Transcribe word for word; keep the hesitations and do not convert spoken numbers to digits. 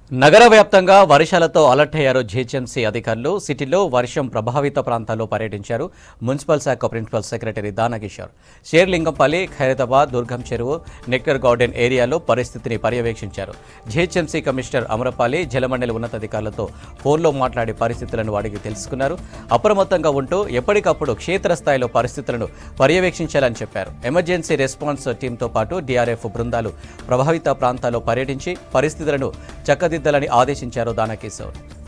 నగర వ్యాప్తంగా వర్షాలతో అలర్ట్ అయ్యారు జీహెచ్ఎంసీ అధికారులు. సిటీలో వర్షం ప్రభావిత ప్రాంతాల్లో పర్యటించారు మున్సిపల్ శాఖ principal secretary Danakishore. Serilingampally, Khairatabad, Durgam Cheruvu, nectar garden ఏరియాలో పరిస్థితిని పర్యవేక్షించారు. జీహెచ్ఎంసీ కమిషనర్ అమరపాలి జలమండలి ఉన్నతాధికారులతో ఫోన్లో మాట్లాడి పరిస్థితులను అడిగి తెలుసుకున్నారు. అప్రమత్తంగా ఉంటూ ఎప్పటికప్పుడు క్షేత్రస్థాయిలో పరిస్థితులను పర్యవేక్షించాలని చెప్పారు. ఎమర్జెన్సీ రెస్పాన్స్ టీంతో పాటు డీఆర్ఎఫ్ బృందాలు ప్రభావిత ప్రాంతాల్లో పర్యటించి పరిస్థితులను చక్కదిద్దాలని ఆదేశించారు దానకిషోర్.